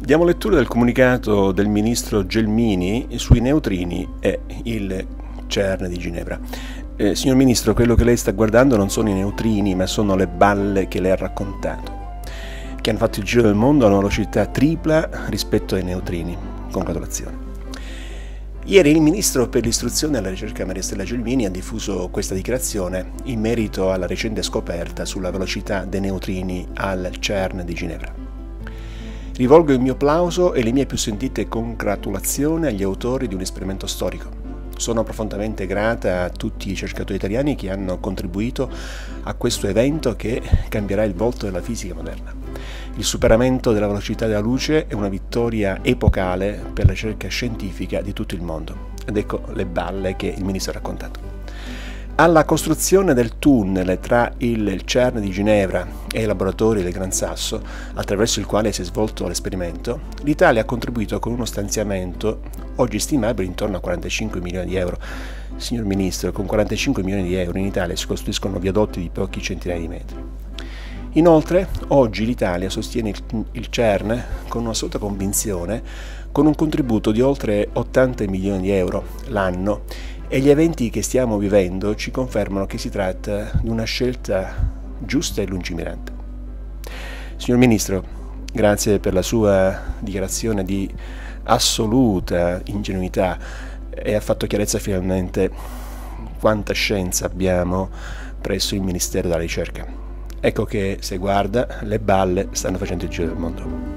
Diamo lettura del comunicato del ministro Gelmini sui neutrini e il CERN di Ginevra. Signor Ministro, quello che lei sta guardando non sono i neutrini, ma sono le balle che lei ha raccontato, che hanno fatto il giro del mondo a una velocità tripla rispetto ai neutrini. Congratulazioni. Ieri il Ministro per l'Istruzione e la Ricerca Maria Stella Gelmini ha diffuso questa dichiarazione in merito alla recente scoperta sulla velocità dei neutrini al CERN di Ginevra. Rivolgo il mio plauso e le mie più sentite congratulazioni agli autori di un esperimento storico. Sono profondamente grata a tutti i ricercatori italiani che hanno contribuito a questo evento che cambierà il volto della fisica moderna. Il superamento della velocità della luce è una vittoria epocale per la ricerca scientifica di tutto il mondo. Ed ecco le balle che il Ministro ha raccontato. Alla costruzione del tunnel tra il CERN di Ginevra e i laboratori del Gran Sasso, attraverso il quale si è svolto l'esperimento, l'Italia ha contribuito con uno stanziamento oggi stimabile intorno a 45 milioni di euro. Signor Ministro, con 45 milioni di euro in Italia si costruiscono viadotti di pochi centinaia di metri. Inoltre, oggi l'Italia sostiene il CERN con un'assoluta convinzione, con un contributo di oltre 80 milioni di euro l'anno, e gli eventi che stiamo vivendo ci confermano che si tratta di una scelta giusta e lungimirante. Signor Ministro, grazie per la sua dichiarazione di assoluta ingenuità e ha fatto chiarezza finalmente quanta scienza abbiamo presso il Ministero della Ricerca. Ecco che, se guarda, le balle stanno facendo il giro del mondo.